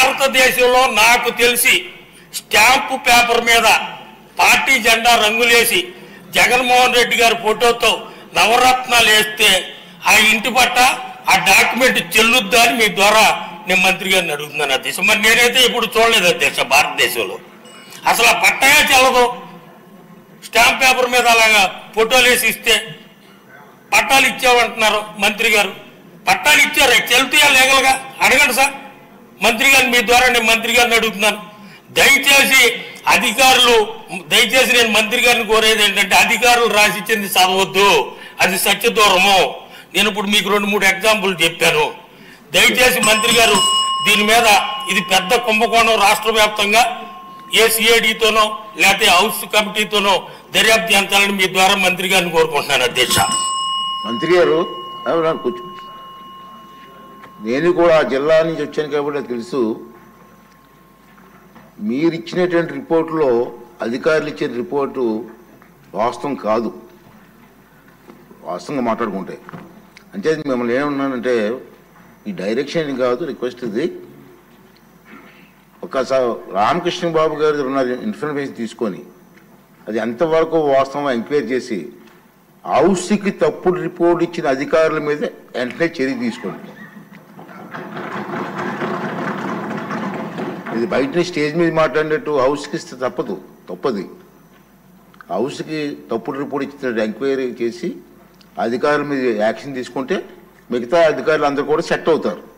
భారతదేశంలో నాకు తెలిసి స్టాంపు పేపర్ మీద పార్టీ జెండా రంగులేసి జగన్మోహన్ రెడ్డి గారి ఫోటోతో నవరత్నాలు వేస్తే ఆ ఇంటి పట్ట ఆ డాక్యుమెంట్ చెల్లుద్దా అని మీ ద్వారా నేను మంత్రి గారిని అడుగుతున్నాను అధ్యక్ష. మరి నేనైతే ఇప్పుడు చూడలేదు అధ్యక్ష. భారతదేశంలో అసలు ఆ పట్టయా చెల్లదు. స్టాంప్ పేపర్ మీద అలాగా ఫోటోలు వేసి ఇస్తే పట్టాలు ఇచ్చామంటున్నారు మంత్రి గారు. పట్టాలు ఇచ్చారు, చెల్లుతాయా లీగల్గా? అడగండి సార్ మంత్రి గారిని. మీ ద్వారా నేను మంత్రి గారిని అడుగుతున్నాను. దయచేసి నేను మంత్రి గారిని కోరేది ఏంటంటే అధికారులు రాసిచ్చింది చదవద్దు, అది సత్యదూరము. నేను ఇప్పుడు మీకు 2-3 ఎగ్జాంపుల్ చెప్పాను. దయచేసి మంత్రి గారు దీని మీద ఇది పెద్ద కుంభకోణం రాష్ట్ర వ్యాప్తంగా ఏసీఐడితోనో లేకపోతే హౌస్ కమిటీతోనో దర్యాప్తు చేయించాలని మీ ద్వారా మంత్రి గారిని కోరుకుంటున్నాను అధ్యక్ష. మంత్రి గారు కూర్చో. నేను కూడా జిల్లా నుంచి వచ్చాను కాబట్టి నాకు తెలుసు. మీరు ఇచ్చినటువంటి రిపోర్టులో అధికారులు ఇచ్చిన రిపోర్టు వాస్తవం కాదు. వాస్తవంగా మాట్లాడుకుంటే అంటే మిమ్మల్ని ఏమన్నానంటే ఈ డైరెక్షన్ కాదు, రిక్వెస్ట్ ఇది. ఒకసారి రామకృష్ణ బాబు గారు ఉన్న ఇన్ఫర్మేషన్ తీసుకొని అది ఎంతవరకు వాస్తవం ఎంక్వైరీ చేసి హౌస్కి తప్పుడు రిపోర్ట్ ఇచ్చిన అధికారుల మీద వెంటనే చర్య తీసుకోండి. ఇది బయటని స్టేజ్ మీద మాట్లాడినట్టు హౌస్కి ఇస్తే తప్పది. హౌస్కి తప్పుడు రిపోర్ట్ ఇచ్చిన ఎంక్వైరీ చేసి అధికారుల మీద యాక్షన్ తీసుకుంటే మిగతా అధికారులు అందరూ కూడా సెట్ అవుతారు.